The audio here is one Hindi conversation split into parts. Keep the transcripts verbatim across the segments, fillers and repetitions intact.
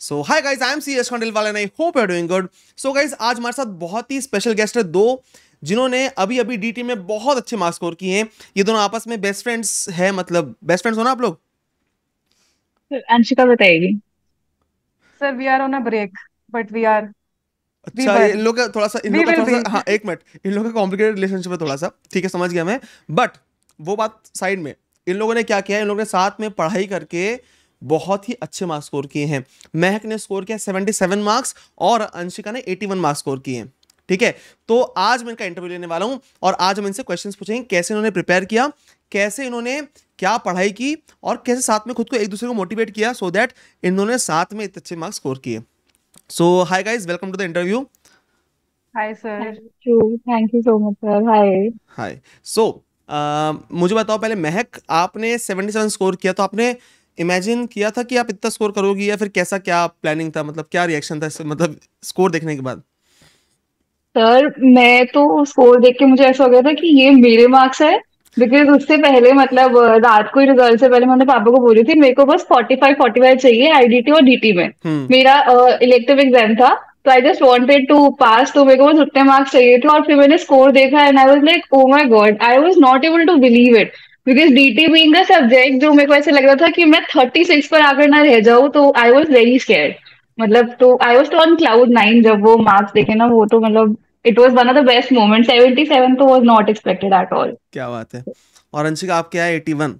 So hi guys, I am C S Khandelwal and I hope you are doing good. So guys, आज हमारे साथ बहुत ही स्पेशल गेस्ट है दो, जिन्होंने अभी अभी डीटी में बहुत अच्छे मार्क्स स्कोर किए हैं। ये दोनों आपस में बेस्ट फ्रेंड्स है, मतलब बेस्ट फ्रेंड्स हो ना आप लोग? अंशिका बताएगी। Sir, we are on a break, but we are, we अच्छा, ये were, इन लोग का थोड़ा सा इन लोग we का will थोड़ा be. सा हाँ, एक मिनट, इन लोग का कॉम्प्लिकेटेड रिलेशनशिप है थोड़ा सा, ठीक है, समझ गया मैं। बट वो बात साइड में, इन लोगों ने क्या किया है, इन लोगों ने साथ में पढ़ाई करके बहुत ही अच्छे मार्क्स स्कोर किए हैं। महक ने स्कोर किया सेवेंटी सेवन मार्क्स और अंशिका ने एटी वन मार्क्स स्कोर किए हैं। ठीक है, तो आज मैं इनका इंटरव्यू लेने वाला हूं और आज हम इनसे क्वेश्चंस पूछेंगे, कैसे इन्होंने प्रिपेयर किया, कैसे इन्होंने क्या पढ़ाई की और कैसे साथ में खुद को एक दूसरे को मोटिवेट किया, सो दैट इन्होंने साथ में इतने अच्छे मार्क्स स्कोर किए। So hi guys, welcome to the interview. Hi, sir. Thank you thank you so much sir. Hi. Hi. So मुझे बताओ पहले, महक, आपने सेवेंटी सेवन स्कोर किया, तो आपने इमेजिन किया था कि आप इतना स्कोर करोगी, या फिर कैसा क्या प्लानिंग था, मतलब क्या रिएक्शन था इस- मतलब स्कोर देखने के बाद? सर मैं तो स्कोर देख के मुझे ऐसा हो गया था कि ये मेरे मार्क्स है। बिकॉज उससे पहले मतलब अ, रात को ही रिजल्ट से पहले मैंने पापा को बोली थी मेरे को बस फोर्टी फाइव फोर्टी फाइव चाहिए आईडीटी और डीटी में। हम्म। मेरा इलेक्टिव एग्जाम था, तो I just wanted to pass, तो मेरे को बस उतने मार्क्स चाहिए थे। और फिर मैंने स्कोर देखा and I was like oh my god, I was not able to believe it. Because DT being a subject जो मेरे को ऐसे लग रहा था कि मैं थर्टी सिक्स पर आकर ना रह जाऊं, तो आई वाज वेरी स्केर्ड। मतलब तो I was on cloud nine जब वो मार्क्स देखे ना, वो तो मतलब it was one of the best moment. Seventy seven तो was not expected at all. क्या बात है। और अंशिका, आप क्या है एटी वन,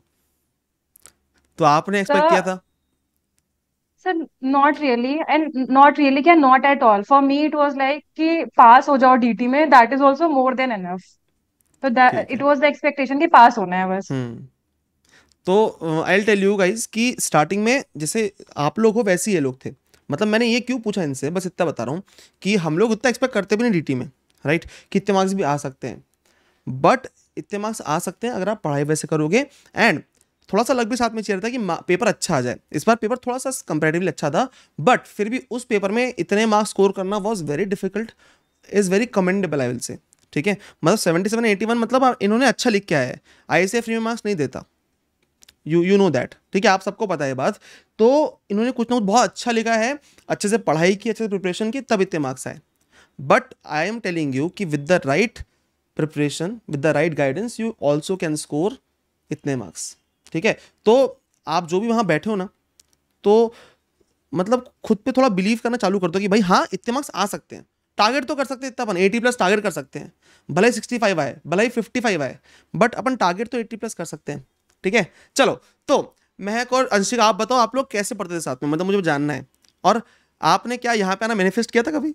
तो आपने एक्सपेक्ट किया Sir, था? sir, not really, and not really, क्या not at all. For me, it was like कि pass हो जाओ D T में, that is also more than enough. तो that ठीक it है। was the expectation कि pass होना है बस. हम्म। तो I will tell you guys कि स्टार्टिंग में जैसे आप लोग हो वैसे ही ये लोग थे। मतलब मैंने ये क्यों पूछा इनसे, बस इतना बता रहा हूँ कि हम लोग उतना एक्सपेक्ट करते भी नहीं डीटी में, राइट, कि इतने मार्क्स भी आ सकते हैं। बट इतने मार्क्स आ सकते हैं अगर आप पढ़ाई वैसे करोगे, एंड थोड़ा सा लग भी साथ में चाहिए था कि पेपर अच्छा आ जाए। इस बार पेपर थोड़ा सा कंपेरेटिवली अच्छा था, बट फिर भी उस पेपर में इतने मार्क्स स्कोर करना was very difficult, is very commendable I will say. ठीक है, मतलब सेवेंटी सेवन एटी वन, मतलब आप- इन्होंने अच्छा लिख के आया है। आई सी फ्री में मार्क्स नहीं देता, यू यू नो दैट, ठीक है, आप सबको पता है बात। तो इन्होंने कुछ ना कुछ बहुत अच्छा लिखा है, अच्छे से पढ़ाई की, अच्छे से प्रिपरेशन की, तब इतने मार्क्स आए। But I am telling you कि with the right preparation, with the right guidance, you also can score इतने मार्क्स। ठीक है, तो आप जो भी वहाँ बैठे हो ना, तो मतलब खुद पे थोड़ा बिलीव करना चालू कर दो कि भाई हाँ, इतने मार्क्स आ सकते हैं। टारगेट तो कर सकते हैं इतना, अपन एटी प्लस टारगेट कर सकते हैं, भले ही सिक्सटी फाइव आए, भले ही फिफ्टी फाइव आए, बट अपन टारगेट तो एटी प्लस कर सकते हैं। ठीक है, चलो, तो महक और अंशिका, आप बताओ आप लोग कैसे पढ़ते थे साथ में, मतलब मुझे जानना है। और आपने क्या यहाँ पे आना मैनिफेस्ट किया था कभी?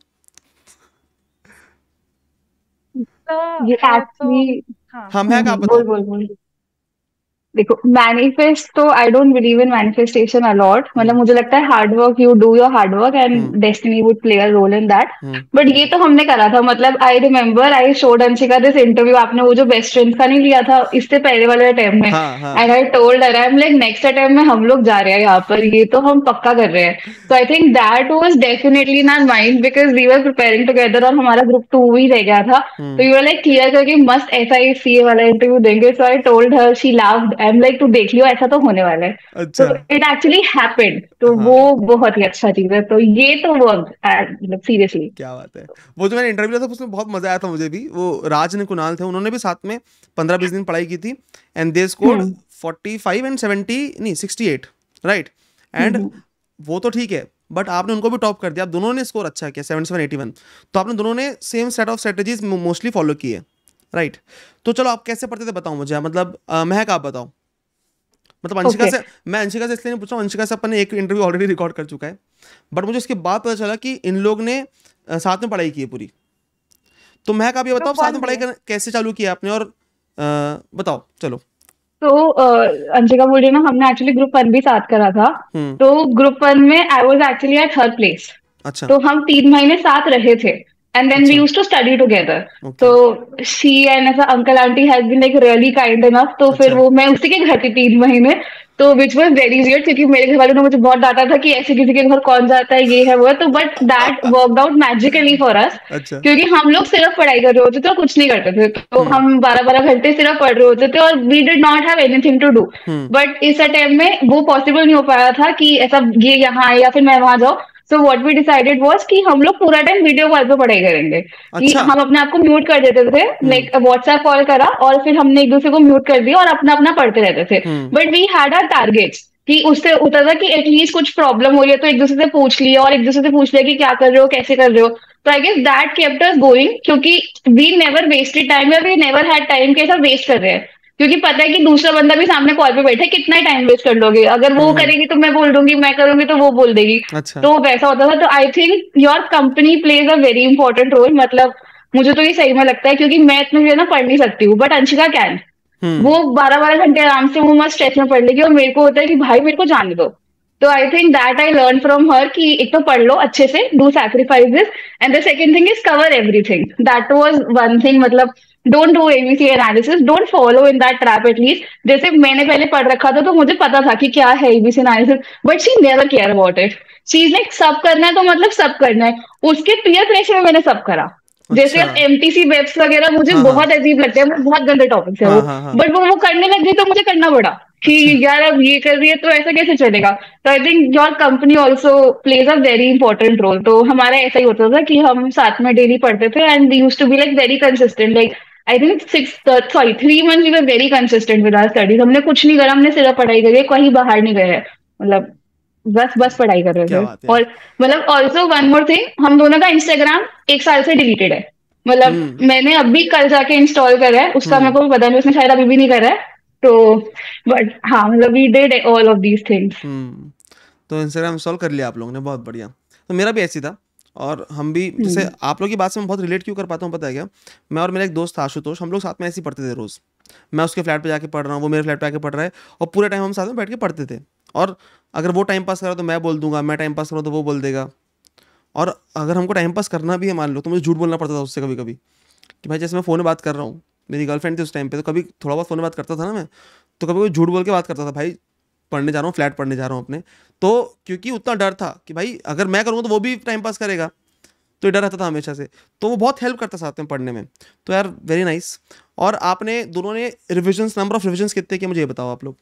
तो ये है तो एक्चुअली। हाँ. हाँ महक, आप हम्म, बोल बताओ। बोल बोल। देखो मैनिफेस्ट तो I don't believe in manifestation a lot. मतलब हम्म। मुझे लगता है hard work, you do your hard work and hmm. Destiny would play a role in that. Hmm. But ये तो हमने करा था। मतलब I remember I showed Anshika this interview, आपने वो जो बेस्ट फ्रेंड्स का नहीं लिया था इससे पहले वाले अटेम्प्ट में। हाँ हाँ। And I told her I am like next attempt में हम लोग जा रहे हैं यहाँ पर, ये तो हम पक्का कर रहे हैं। तो I think that was definitely in our mind because we were preparing together और हमारा ग्रुप टू ही रह गया था। तो hmm. You are like clear करके मस्त ऐसा ही सीए वाला इंटरव्यू देंगे। So I told her, she laughed, I am like तू देख लियो ऐसा तो होने वाला है। तो अच्छा। इट एक्चुअली हैपेंड, तो वो हाँ, बहुत ही अच्छा चीज है। तो ये तो वो मतलब सीरियसली। क्या बात है। वो जो मैंने इंटरव्यू लिया था उसमें बहुत मजा आया था मुझे भी। वो राज ने, कुणाल थे, उन्होंने भी साथ में पंद्रह बीस दिन पढ़ाई की थी, and they scored hmm forty five and seventy, नहीं sixty eight, right. And hmm वो तो ठीक है, बट आपने उनको भी टॉप कर दिया, आप दोनों ने स्कोर अच्छा किया सेवेंटी सेवन एटी वन। तो आपने दोनों ने same set of strategies mostly follow किए, राइट। तो चलो, आप कैसे पढ़ते थे बताओ मुझे, मतलब अ, महक आप बताओ। मतलब अंशिका ओके। से, मैं अंशिका से इसलिए नहीं पूछ रहा हूँ, अंशिका से अपन ने एक इंटरव्यू ऑलरेडी रिकॉर्ड कर चुका है, बट मुझे उसके बाद पता चला कि इन लोग ने अ, साथ में पढ़ाई की है पूरी। तो महक, आप ये बताओ Group साथ में one पढ़ाई में. कर, कैसे चालू किया आपने, और अ, बताओ चलो। तो अ, अंशिका बोल रही है ना, हमने एक्चुअली ग्रुप वन भी साथ करा था। हम्म। तो ग्रुप वन में I was actually at third place. अच्छा। तो हम तीन महीने साथ रहे थे एंड देन वी अच्छा। Use to study together. Okay. तो शी एंड ऐसा uncle aunty has been like really kind enough. तो फिर अच्छा। वो मैं उसी के घर थी तीन महीने। तो विच वॉज वेरी वियर्ड, क्योंकि मेरे घर वालों ने मुझे बहुत डांटा था कि ऐसे किसी के घर कौन जाता है, ये है वो है। तो but that worked out magically for us. अच्छा। क्योंकि हम लोग सिर्फ पढ़ाई कर रहे होते थे और कुछ नहीं करते थे। तो हम्म। हम बारह बारह घंटे सिर्फ पढ़ रहे होते थे और we did not have anything to do. Hmm. But इस अटेम्प्ट में वो पॉसिबल नहीं हो पाया था कि ऐसा ये यहाँ आए या फिर मैं वहां जाऊँ। So what we decided was कि हम लोग पूरा टाइम वीडियो कॉल पे पढ़ाई करेंगे, कि अच्छा हम अपने आप को म्यूट कर देते थे, लाइक व्हाट्सएप कॉल करा और फिर हमने एक दूसरे को म्यूट कर दिया और अपना अपना पढ़ते रहते थे। Hmm but we had our targets कि उससे होता था कि एटलीस्ट कुछ प्रॉब्लम हो रही है तो एक दूसरे से पूछ लिया, और एक दूसरे से पूछ लिया कि क्या कर रहे हो, कैसे कर रहे हो। तो I guess that kept us going, क्योंकि वी नेवर वेस्टेड टाइम, या वी नेवर हैड टाइम कि ऐसा वेस्ट कर रहे हैं, क्योंकि पता है कि दूसरा बंदा भी सामने कॉल पे बैठे, कितना टाइम वेस्ट कर लोगे, अगर वो हम्म करेगी तो मैं बोल दूंगी, मैं करूंगी तो वो बोल देगी। अच्छा तो वैसा होता था। तो I think your company plays a very important role. मतलब मुझे तो ये सही में लगता है, क्योंकि मैं इतने जो है ना पढ़ नहीं सकती हूँ, बट अंशिका कैन, हम्म वो बारह बारह घंटे आराम से वो मस्त स्ट्रेच में पढ़ लेगी, और मेरे को होता है कि भाई मेरे को जाने दो। तो I think that I learn from her कि एक तो पढ़ लो अच्छे से, do sacrifices, and the second thing is cover everything. That was one thing. मतलब don't do ABC analysis, don't follow in that trap at least. जैसे मैंने पहले पढ़ रखा था तो मुझे पता था कि क्या है ABC analysis, but she never care about it. चीज लाइक सब करना है तो मतलब सब करना है। उसके पीयर प्रेशर में मैंने सब करा। जैसे अच्छा अब एमटीसी वेब्स वगैरह मुझे हाँ हाँ बहुत अजीब लगते हैं, वो बहुत गंदे टॉपिक्स है हाँ वो, हाँ हाँ बट वो वो करने लग गई तो मुझे करना पड़ा कि अच्छा यार अब ये कर रही है तो ऐसा कैसे चलेगा। तो I think your company also plays a very important role. तो हमारा ऐसा ही होता था कि हम साथ में डेली पढ़ते थे, and we used to be like very consistent. Like I think six sorry three month we were very consistent with our studies. हमने कुछ नहीं करा, हमने सिर्फ पढ़ाई करी है, कहीं बाहर नहीं गए हैं। मतलब बस बस पढ़ाई कर रहे क्या थे। बात है यार और मतलब ऑल्सो वन मोर थिंग, हम दोनों का इंस्टाग्राम एक साल से डिलीटेड है। मतलब हम्म मैंने अभी कल जाके इंस्टॉल करा है, उसका मेरे हम्म को पता नहीं, उसने शायद अभी भी नहीं करा है। तो बट हाँ, मतलब we did all of these things. Hmm तो इंस्टाग्राम इंस्टॉल कर लिया आप लोगों ने, बहुत बढ़िया। तो मेरा भी ऐसी था, और हम भी जैसे आप लोग की बात से मैं बहुत रिलेट क्यों कर पाता हूँ पता है क्या, मैं और मेरा एक दोस्त था आशुतोष, हम लोग साथ में ऐसे ही पढ़ते थे रोज़। मैं उसके फ्लैट पे जाके पढ़ रहा हूँ, वो मेरे फ्लैट पे आके पढ़ रहा है, और पूरे टाइम हम साथ में बैठ के पढ़ते थे। और अगर वो टाइम पास कर रहा है तो मैं बोल दूंगा, मैं टाइम पास कर रहा हूँ तो वो बोल देगा। और अगर हमको टाइम पास करना भी है मान लो, तो मुझे झूठ बोलना पड़ता था उससे कभी कभी, कि भाई जैसे मैं फ़ोन में बात कर रहा हूँ, मेरी गर्लफ्रेंड थी उस टाइम पे, तो कभी थोड़ा बहुत फ़ोन में बात करता था ना मैं, तो कभी कोई झूठ बोल के बात करता था, भाई पढ़ने जा रहा हूँ, फ्लैट पढ़ने जा रहा हूँ अपने। तो क्योंकि उतना डर था कि भाई अगर मैं करूँगा तो वो भी टाइम पास करेगा, तो ये डर रहता था हमेशा से। तो वो बहुत हेल्प करता साथ में पढ़ने में। तो यार वेरी नाइस। और आपने दोनों ने रिविजन्स, नंबर ऑफ रिविजन्स कितने किए मुझे ये बताओ आप लोग।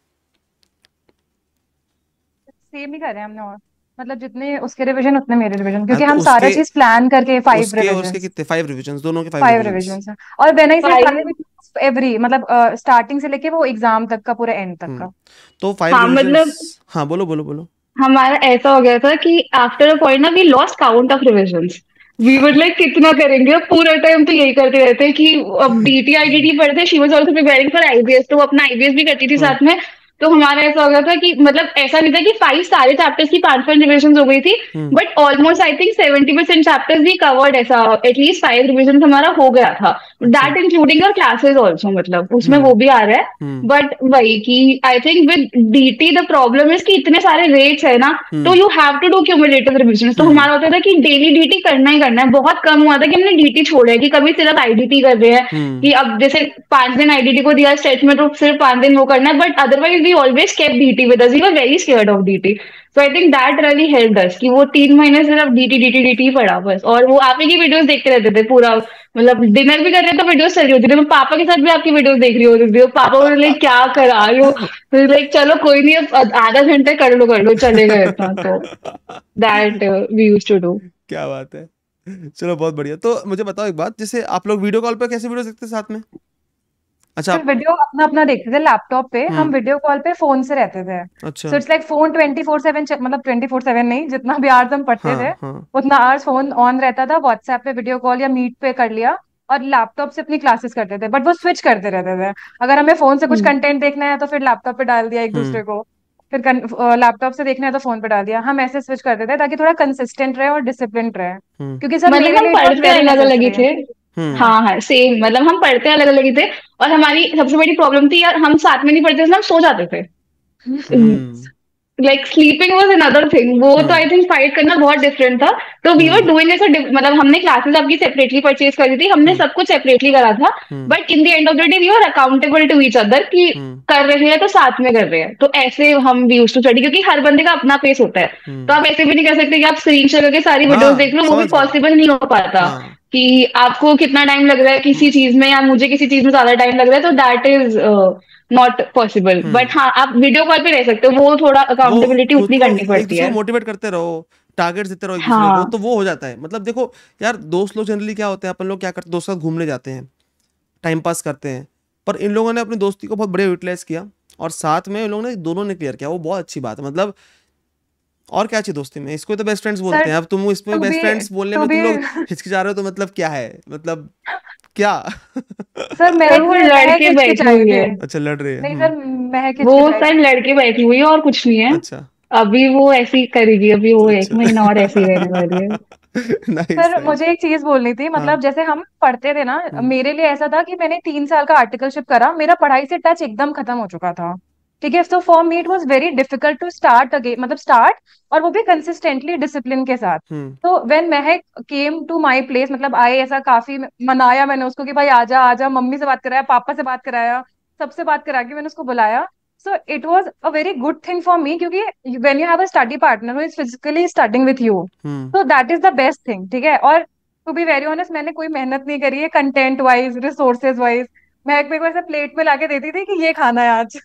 सेम ही करे हमने, और मतलब जितने उसके रिवीजन उतने मेरे रिवीजन, हाँ क्योंकि तो हम सारा उसके चीज प्लान करके फाइव उसके उसके रिवीजन कितने, फाइव रिविजन्स, दोनों के फाइव फाइव रिविजन्स। रिवीजन है। और when I say five. Five, every मतलब स्टार्टिंग से लेके वो एग्जाम तक का, पूरे एंड तक हम्म का। तो फाइव हाँ रिविजन्स। मतलब हाँ बोलो बोलो बोलो। हमारा ऐसा हो गया था कि आफ्टर अ पॉइंट ना we lost count of revisions. We would like कितना करेंगे, अब पूरा टाइम तो यही करते रहते हैं कि अब डीटी आईडीटी पढ़ते, she was also preparing for IBS, तो वो अपना आईबीएस भी करती थी हम्म साथ में। तो हमारा ऐसा हो गया था कि मतलब ऐसा नहीं था कि फाइव सारे चैप्टर्स की पांच पांच रिविजन हो गई थी, hmm but almost I think seventy percent chapters भी कवर्ड, ऐसा एटलीस्ट फाइव रिविजन हमारा हो गया था। अच्छा that including your classes also, मतलब उसमें हम्म वो भी आ रहा है। हम्म बट वही कि I think with DT the problem is कि इतने सारे रेट्स है ना, तो hmm you have to do cumulative revision. तो हम्म हमारा होता था कि डेली डीटी करना ही करना है। बहुत कम हुआ था कि हमने डीटी छोड़ा है, कि कभी सिर्फ आईडीटी कर रहे हैं, हम्म कि अब जैसे पांच दिन आईडीटी को दिया स्टेट में तो सिर्फ पांच दिन वो करना है, but otherwise we always kept DT with us, we were very scared of DT. So I think that really helped us कि वो तीन महीने सिर्फ डीटी डीटी डीटी पढ़ा बस, और वो आप ही की वीडियोस देखते रहते थे पूरा। मतलब डिनर भी कर रहे तो वीडियोस चल रही होती थी, मैं पापा के साथ भी आपकी वीडियोस देख रही होती थी, पापा बोले लाइक क्या करा रही हो, फिर लाइक चलो कोई नहीं, अब आधा घंटे कर लो कर लो चलेगा इतना। तो that we used to do. क्या बात है। चलो बहुत बढ़िया। तो मुझे बताओ एक बात, जैसे आप लोग वीडियो कॉल पे कैसे वीडियो देखते हैं साथ में। अच्छा फिर आप। वीडियो अपना अपना देखते थे लैपटॉप पे, हम हम्म वीडियो कॉल पे फोन से रहते थे। अच्छा so it's like phone twenty four seven, मतलब ट्वेंटी फोर सेवन नहीं, जितना भी आवर्स हम पढ़ते थे हाँ हाँ उतना आवर्स फोन ऑन रहता था। व्हाट्सएप पे वीडियो कॉल या मीट पे कर लिया, और लैपटॉप से अपनी क्लासेस करते थे। बट वो स्विच करते रहते थे, अगर हमें फोन से कुछ कंटेंट देखना है तो फिर लैपटॉप पे डाल दिया एक हम्म दूसरे को, फिर लैपटॉप से देखना है तो फोन पे डाल दिया। हम ऐसे स्विच करते थे ताकि थोड़ा कंसिस्टेंट रहे और डिसिप्लिन रहे, हम्म क्योंकि सर मतलब मेरे हम लिए इट वॉज पढ़ते वेरी अलग अलग ही नेसेसरी। थे। हम्म हाँ हाँ सेम, मतलब हम पढ़ते अलग अलग ही थे। और हमारी सबसे बड़ी प्रॉब्लम थी यार, हम साथ में नहीं पढ़ते थे ना, हम सो जाते थे। Hmm like sleeping was another thing, वो तो आई हम्म थिंक फाइट करना बहुत डिफरेंट था। तो वी वर हम्म डूइंग ऐसा, मतलब हमने क्लासेस आपकी सेपरेटली परचेज करी थी, हमने हम्म सब कुछ सेपरेटली करा था। Hmm but in the end of the day we were accountable to each other, कि हम्म कर रहे हैं तो साथ में कर रहे हैं। तो ऐसे हम वी यूज्ड टू स्टडी, क्योंकि हर बंदे का अपना पेस होता है। तो हम्म आप ऐसे भी नहीं कर सकते कि आप स्क्रीन शेयर करके सारी वीडियोस देख हाँ लो, वो भी समझ गया। पॉसिबल नहीं हो पाता। हाँ कि आपको कितना टाइम लग रहा है किसी चीज में, या मुझे किसी चीज में ज्यादा टाइम लग रहा है, तो that is not possible. But hmm हाँ, आप वीडियो कॉल पे रह सकते हो, वो थोड़ा वो अकाउंटेबिलिटी खुद उतनी को करनी एक पड़ती दूसरे है। को मोटिवेट करते रहो, टारगेट देते रहो एक दूसरे को, हाँ तो वो हो जाता है। मतलब देखो यार, दोस्त लोग जनरली क्या होते हैं, अपन लोग क्या करते हैं, दोस्त के साथ घूमने जाते हैं, टाइम पास करते हैं, पर इन लोगों ने अपनी दोस्ती को बहुत बढ़िया यूटिलाइज किया, और साथ में इन लोगों ने दोनों ने क्लियर किया, वो बहुत अच्छी बात है। मतलब और क्या चाहिए दोस्ती में, इसको तो बेस्ट फ्रेंड्स बोलते सर हैं। अब तुम इसमें टू बेस्ट बी फ्रेंड्स बोलने टू में बी तुम लोग हिचकिचा रहे हो, तो मतलब क्या है, मतलब क्या? सर सर, महक वो ने महक लड़के बैठी हिचकिचाई हुई थी। है। अच्छा, लड़ रहे हैं। नहीं हम्म। सर, महक वो हिचकिचाई सर थी। लड़के बैठी हुई है और कुछ नहीं है। अच्छा अभी वो ऐसी ही करेगी, अभी वो एक अच्छा। महीना और ऐसी रहने वाली है। Nice sir nice. मुझे एक चीज बोलनी थी, हाँ। मतलब जैसे हम पढ़ते थे ना, हम्म मेरे लिए ऐसा था कि मैंने तीन साल का आर्टिकलशिप करा, मेरा पढ़ाई से टच एकदम खत्म हो चुका था। ठीक है, so for me it was very difficult to start again, मतलब स्टार्ट, और वो भी कंसिस्टेंटली डिसिप्लिन के साथ। हम्म तो when Mahak came to my place, मतलब आए, ऐसा काफी मनाया मैंने उसको कि भाई आजा आजा, मम्मी से बात कराया, पापा से बात कराया, सबसे बात करा के मैंने उसको बुलाया। So it was a very good thing for me, क्योंकि when you have a study partner who is physically studying with you, hmm. तो that is the best thing. ठीक है, और टू बी वेरी ऑनेस्ट, मैंने कोई मेहनत नहीं करी है कंटेंट वाइज, रिसोर्सेज वाइज। मैं एक मेरे को ऐसे प्लेट में लाके देती थी कि ये खाना है आज।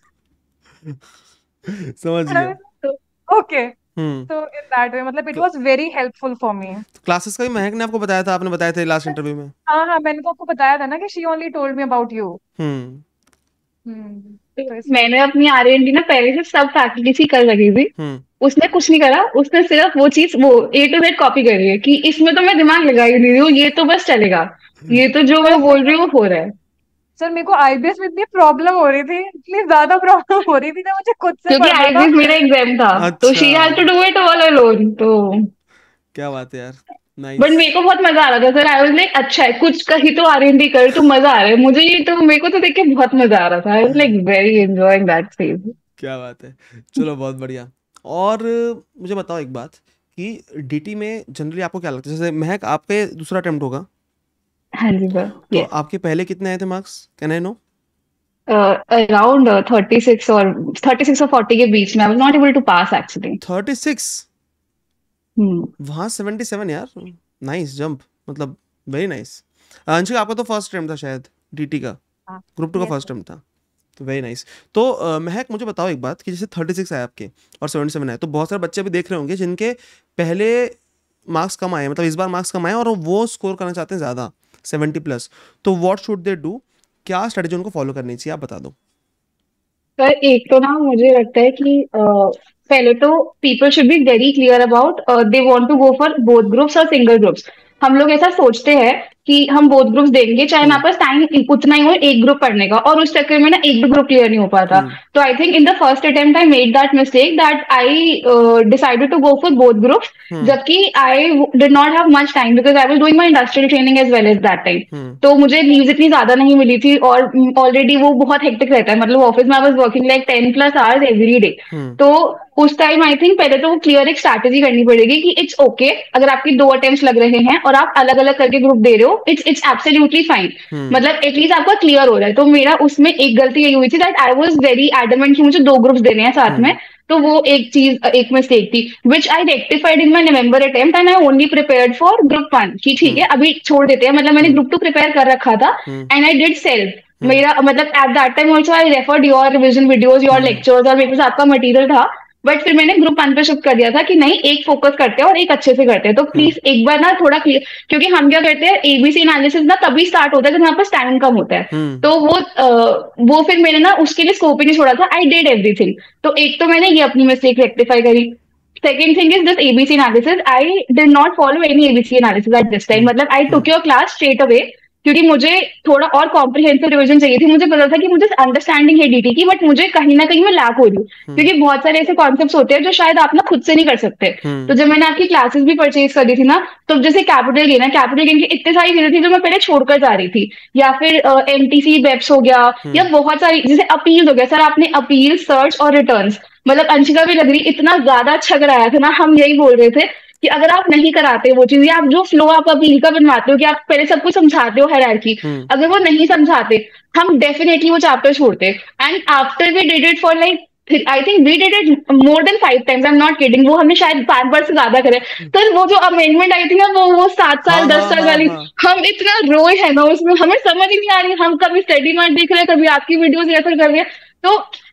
समझ गया। Okay, hmm. तो इन दैट वे, मतलब इट तो was very helpful for me. Classes का भी महक ने आपको बताया था, आपने बताया था लास्ट इंटरव्यू में। हाँ हाँ, मैंने तो आपको बताया था ना कि she only told me about you. Hmm hmm, तो तो इसलिए। मैंने अपनी आर एन डी ना पहले से सब फैकल्टी से कर लगी थी। हम्म। उसने कुछ नहीं करा, उसने सिर्फ वो चीज वो ए टू जेड कॉपी करी है कि इसमें तो मैं दिमाग लगा ही नहीं रही हूँ, ये तो बस चलेगा, ये तो जो सर मैं मेरे बोल रही को हूँ वो हो रहा है। सर मेरे को आईबीएस में इतनी प्रॉब्लम हो रही थी, इतनी ज्यादा प्रॉब्लम हो रही थी ना, मुझे खुद से क्योंकि पढ़ना था। आई बी एस मेरा एग्जाम था, तो अच्छा, she had to do it all alone. तो क्या बात है यार, बट नाइस। मेरे को बहुत मजा आ रहा था सर, आई वाज लाइक अच्छा है, कुछ कहीं तो आर एन डी कर, तो मजा आ रहा है मुझे, ये तो मेरे को तो देख के बहुत मजा आ रहा था। I was like very enjoying that phase. क्या बात है, चलो बहुत बढ़िया। और मुझे बताओ एक बात, कि डीटी में जनरली आपको क्या लगता है, जैसे महक आपके दूसरा अटेम्प्ट होगा, हाँ जी सर, तो यस। आपके पहले कितने आए थे marks, can I know? Around thirty six और थर्टी सिक्स और फोर्टी के बीच में, I was not able to pass actually. Thirty six, hmm. वहाँ सेवेंटी सेवन, यार नाइस जंप, मतलब वेरी नाइस। अंशिक, आपका तो फर्स्ट अटेम्प्ट था शायद डीटी का, हाँ, ग्रुप टू का यस फर्स्ट सर। अटेम्प्ट था, तो वेरी नाइस। तो अ, महक मुझे बताओ एक बात, कि जैसे थर्टी सिक्स आए आपके और सेवेंटी सेवन आए, तो बहुत सारे बच्चे भी देख रहे होंगे जिनके पहले मार्क्स कम आए, मतलब इस बार मार्क्स कम आए और वो स्कोर करना चाहते हैं ज़्यादा, सेवेंटी प्लस, तो व्हाट शुड दे डू, क्या स्ट्रेटेजी उनको फॉलो करनी चाहिए, आप बता दो। सर एक तो ना मुझे लगता है कि अ, पहले तो people should be very clear about they want to go for both groups और सिंगल ग्रुप्स। हम लोग ऐसा सोचते हैं कि हम बोथ ग्रुप्स देंगे, चाहे हम्म हमारे पास टाइम उतना ही हो एक ग्रुप पढ़ने का, और उस चक्कर में ना एक भी ग्रुप क्लियर नहीं हो पाता। हम्म तो I think in the first attempt I made that mistake that I decided to go for both groups, hmm जबकि I did not have much time because I was doing my industrial training as well as that time. Hmm तो मुझे लीव इतनी ज्यादा नहीं मिली थी, और ऑलरेडी वो बहुत हेक्टिक रहता है, मतलब ऑफिस में I was working like ten plus hours every day. Hmm तो उस टाइम आई थिंक पहले तो वो क्लियर एक स्ट्रैटेजी करनी पड़ेगी कि इट्स ओके okay, अगर आपकी दो अटेम्प्ट्स लग रहे हैं और आप अलग अलग करके ग्रुप दे रहे हो, it's it's absolutely fine. Hmm मतलब एटलीस्ट आपका क्लियर हो रहा है। तो मेरा उसमें एक गलती यही हुई थी that I was very adamant कि मुझे दो ग्रुप्स देने हैं साथ में। हम्म तो वो एक चीज एक मिस्टेक थी which I rectified in my November attempt, and I only prepared for group one कि ठीक हम्म है अभी छोड़ देते हैं, मतलब मैंने हम्म ग्रुप टू प्रिपेयर कर रखा था। Hmm and I did self, hmm मेरा मतलब at that time also I referred your revision videos, your hmm lectures, और मेरे पास आपका मटेरियल था। बट फिर मैंने ग्रुप वन पे शिफ्ट कर दिया था कि नहीं, एक फोकस करते हैं और एक अच्छे से करते हैं। तो हम्म प्लीज एक बार ना थोड़ा क्लियर, क्योंकि हम क्या करते हैं एबीसी एनालिसिस ना तभी स्टार्ट होता है जब हमारे पास टाइम कम होता है। हम्म तो वो अ, वो फिर मैंने ना उसके लिए स्कोप ही नहीं छोड़ा था, आई डिड एवरीथिंग। तो एक तो मैंने ये अपनी मिस्टेक रेक्टिफाई करी। Second thing is this ABC analysis, I did not follow any ABC analysis at this time, hmm मतलब I hmm took your class straight away, क्योंकि मुझे थोड़ा और कॉम्प्रिहेंसिव रिवीजन चाहिए थी। मुझे पता था कि मुझे अंडरस्टैंडिंग है डीटी की, बट मुझे कहीं ना कहीं मैं लैक हो रही हूँ, हम्म क्योंकि बहुत सारे ऐसे कॉन्सेप्ट्स होते हैं जो शायद आप ना खुद से नहीं कर सकते। हम्म तो जब मैंने आपकी क्लासेस भी परचेज करी थी ना, तो जैसे कैपिटल गेन है, कैपिटल गेन की इतनी सारी चीजें थी जो मैं पहले छोड़कर जा रही थी, या फिर एमटीसी वेब्स हो गया, या हम्म बहुत सारी जैसे अपील हो गया। सर आपने अपील, सर्च और रिटर्न्स, मतलब अंशिका भी लग रही इतना ज्यादा अच्छा कराया था ना, हम यही बोल रहे थे कि अगर आप नहीं कराते वो चीज, या आप जो फ्लो आप अपील का बनवाते हो कि आप पहले सब कुछ समझाते हो हायरार्की, हम्म अगर वो नहीं समझाते, हम डेफिनेटली वो चैप्टर छोड़ते। And after we did it for like, I think we did it more than five times, I am not kidding, वो हमने शायद पांच बार से ज्यादा करे। तो वो जो अमेंडमेंट आई थी ना, वो वो सात साल हाँ दस हाँ साल हाँ वाली, हाँ हम इतना रोए है ना उसमें, हमें समझ ही नहीं आ रही, हम कभी स्टडी मार्ट देख रहे हैं, कभी आपकी वीडियोस रेफर कर रहे हैं। तो